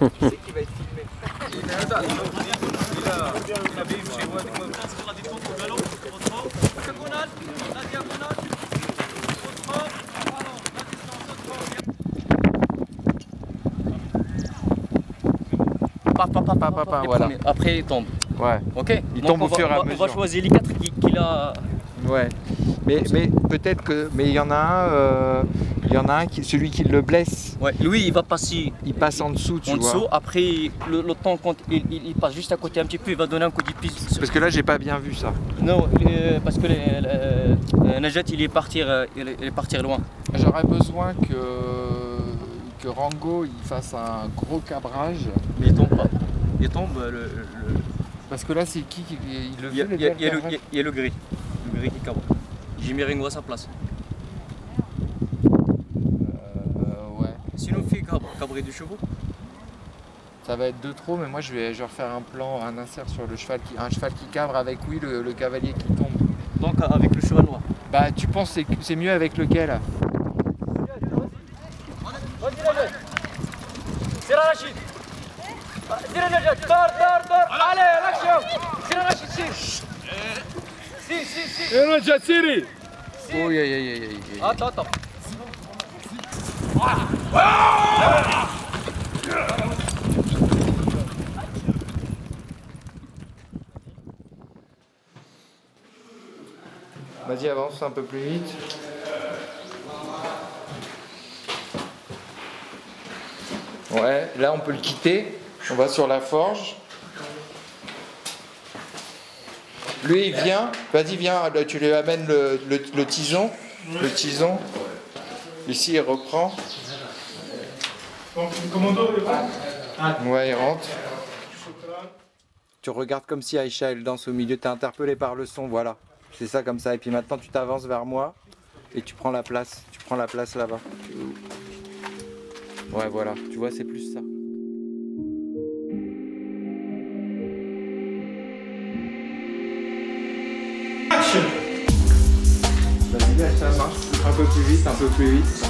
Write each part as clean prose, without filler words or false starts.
sais qu'il va être filmé. Voilà. Après, il tombe. Ouais. Ok. Il Donc, tombe au fur et à on va mesure. choisir les 4 qu'il a. Ouais. Mais peut-être que. Mais il y en a un qui, celui qui le blesse, Ouais. Lui, il va passer. il passe en dessous, tu En vois. dessous. Après, le temps quand il passe juste à côté un petit peu, il va donner un coup de pied. Parce que là, j'ai pas bien vu ça. Non, parce que Najat, il est partir loin. J'aurais besoin que Rango il fasse un gros cabrage. Mais il tombe pas. Il tombe Parce que là, c'est qui le il y a, fait, il y a- le il y a le, cabrage il y a le gris. Le gris qui cabre. J'ai mis Ringo à sa place. Ouais. Sinon, fait cabrer du chevaux. Ça va être de trop, mais moi je vais refaire un plan, un insert sur le cheval un cheval qui cabre avec oui le cavalier qui tombe. Donc avec le cheval noir. Bah tu penses que c'est mieux avec lequel? C'est Rachid. Allez, l'action. C'est Rachid. Si. Oh, aïe. Attends. Vas-y, avance un peu plus vite. Ouais, là on peut le quitter. On va sur la forge. Lui il vient. Vas-y, viens, là, tu lui amènes le tison. Le tison. Ici il reprend. Donc le commando il rentre. Ouais, il rentre. Tu regardes comme si Aïcha elle danse au milieu, t'es interpellé par le son, voilà. C'est ça comme ça. Et puis maintenant tu t'avances vers moi et tu prends la place. Tu prends la place là-bas. Ouais, voilà. Tu vois, c'est plus ça. Action. Vas-y, là, ça marche. Un peu plus vite, un peu plus vite.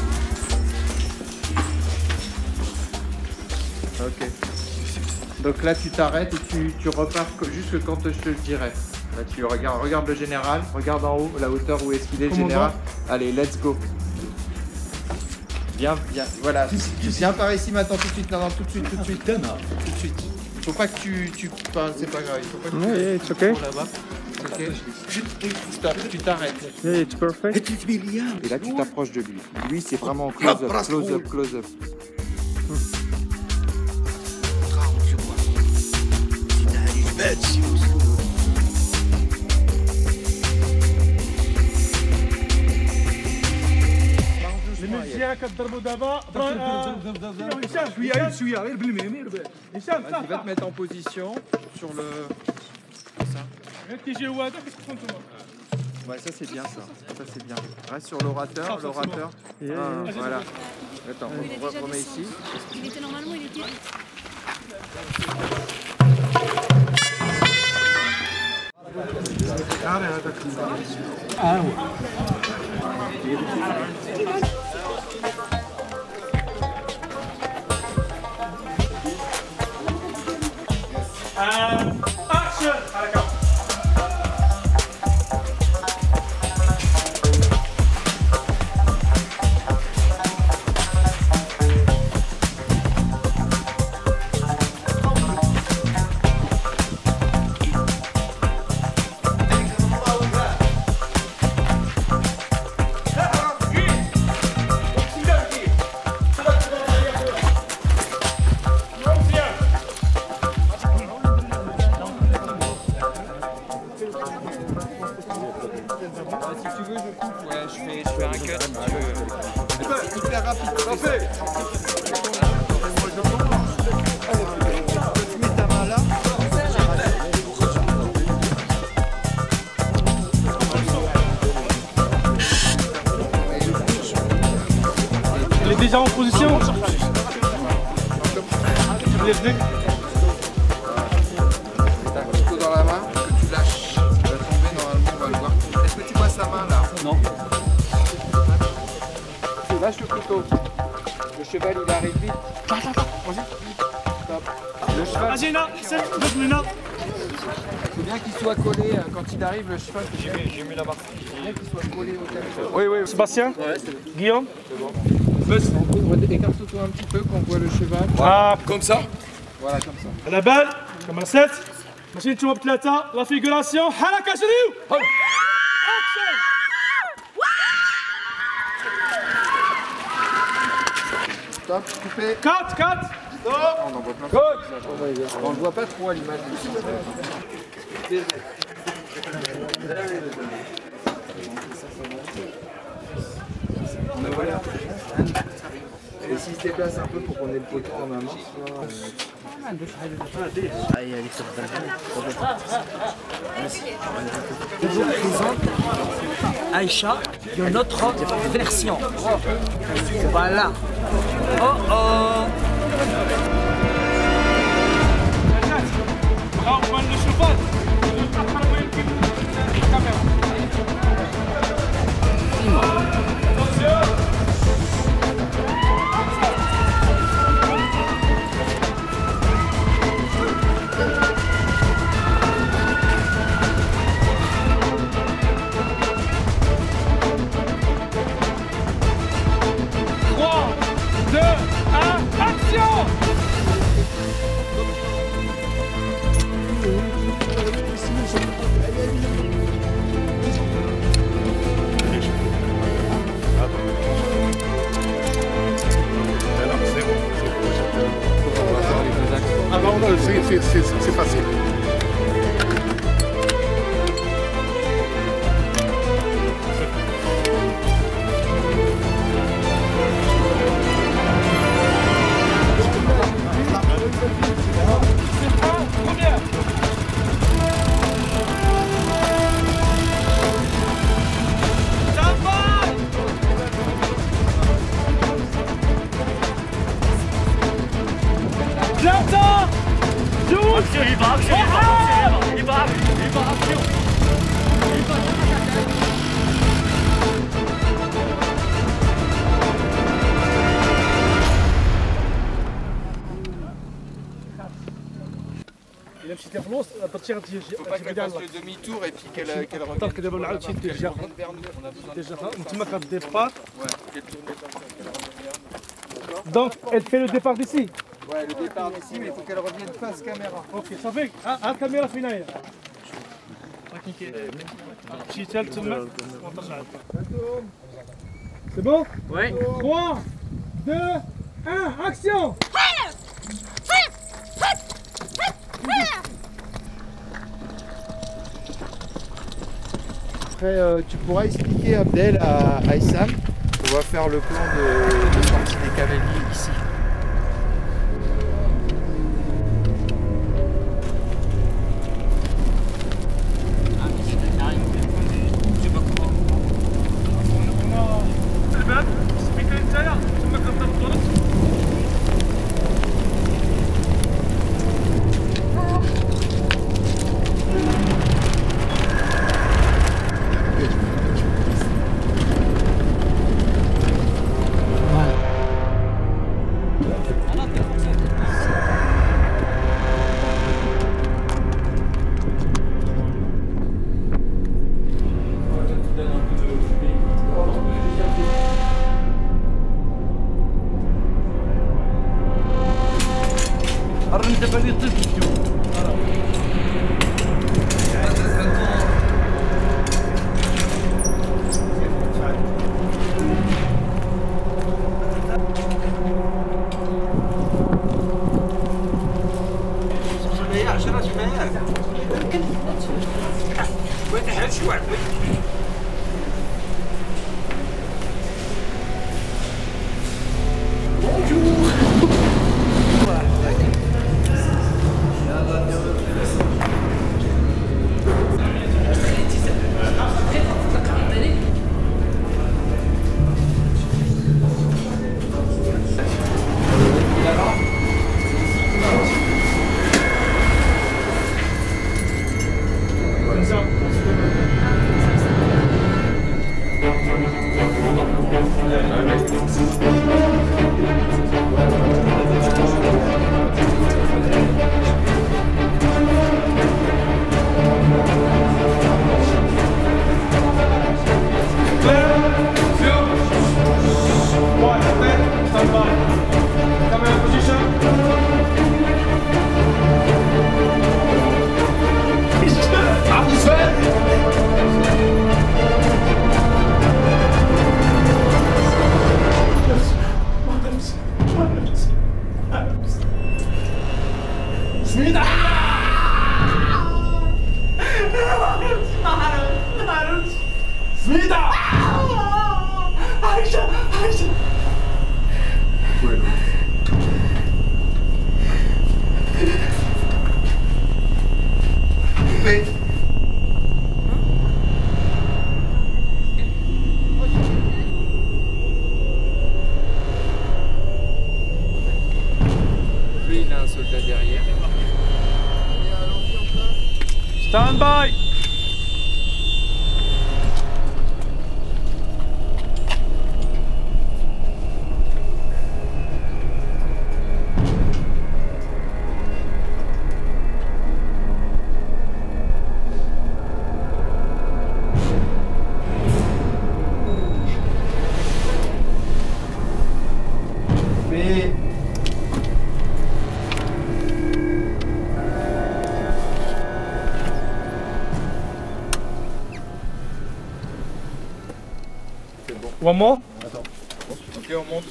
Ok. Donc là, tu t'arrêtes et tu repars juste quand je te le dirai. Là, tu regarde le général, regarde en haut, la hauteur où est-ce qu'il est, le général. Allez, let's go. Viens, voilà. Viens par ici maintenant, tout de suite. Non, tout de suite. Tout de suite. Faut pas que tu parles, c'est pas grave. Il faut pas que Yeah, it's okay. là-bas. Ok. Stop, tu t'arrêtes. Yeah, it's perfect. Et là, tu t'approches de lui. Lui, c'est vraiment close up. المزيان كضربوا دابا هشام شويه غير بالميم هشام Il va te mettre en position sur le... Ça. تيجي هو هذا كتكون نتوما Ouais, ça c'est bien ça. Ça c'est bien. Reste sur l'orateur. Voilà. Attends, on remet ici. Il était normalement, il était. اكشن حركه Si tu veux, je coupe. Ouais, je fais un cut si tu veux. C'est hyper rapide. Tu mets ta main là. Il est déjà en position. Les deux. T'as un couteau dans la main que tu lâches. Il va tomber normalement, on va le voir. Est-ce que tu vois sa main là? Non. Tu lâches le couteau. Le cheval il arrive vite. Vas-y. cheval. Agina, c'est Lena. C'est bien qu'il soit collé quand il arrive le cheval. J'ai mis la barre. C'est bien qu'il soit collé au camion. Oui, oui. Sébastien. Ouais, Guillaume. C'est bon. Écarte-toi un petit peu qu'on voit le cheval. Ah, comme ça. Voilà, comme ça. la balle, comme un 7. ماشي نتوما بثلاثة لا فيغوراسيون حركة جريو Stop, coupé. 4 On en voit plein. On le voit pas trop à l'image. Et s'il se déplace un peu pour qu'on ait le poteau en main. Je vous présente Aïcha de notre version. Voilà. Oh oh. أول الشباب أقرب يمكن الكاميرا C'est facile. إلا مشيتي في الوسط تطير Faut pas qu'elle fasse le demi-tour et puis qu'elle revienne. طرك دابا نعاود شي ديجا تما كديبار دونك elle fait le départ d'ici. Ouais, le départ d'ici, mais il faut qu'elle revienne face caméra. اوكي صافي ها الكاميرا فين هي مشيت لتما وطلعت سي بون وي 3 2 1 اكسيون Après, tu pourras expliquer Abdel à Aïssam. On va faire le plan de sortie des cavaliers ici. الباب سبيكر نتايا تما كتبدا الطرق Smita! Aisha! Aisha! Lui, il a un soldat derrière. Stand by! One more? Ok, on monte.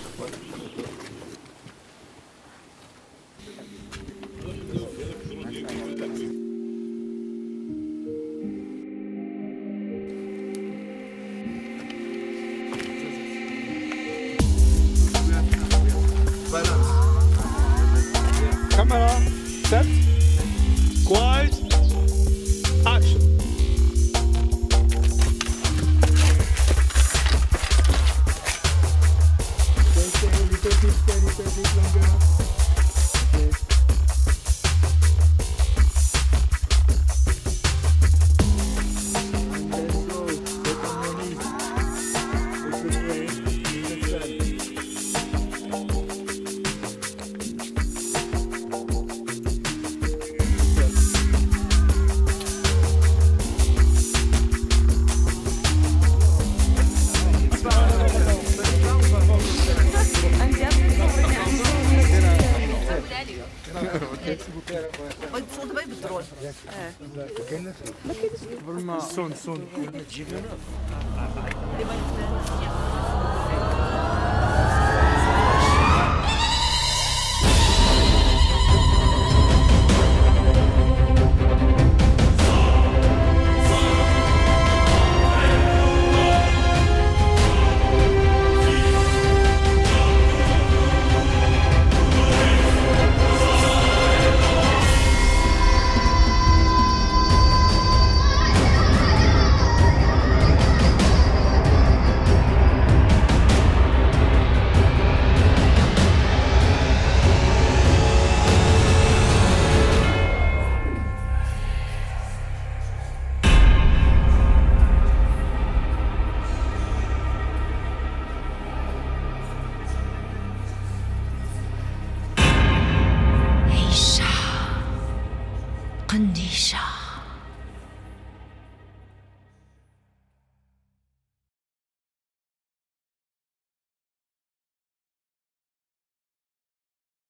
Camera, set, quiet, action. Son. قنديشة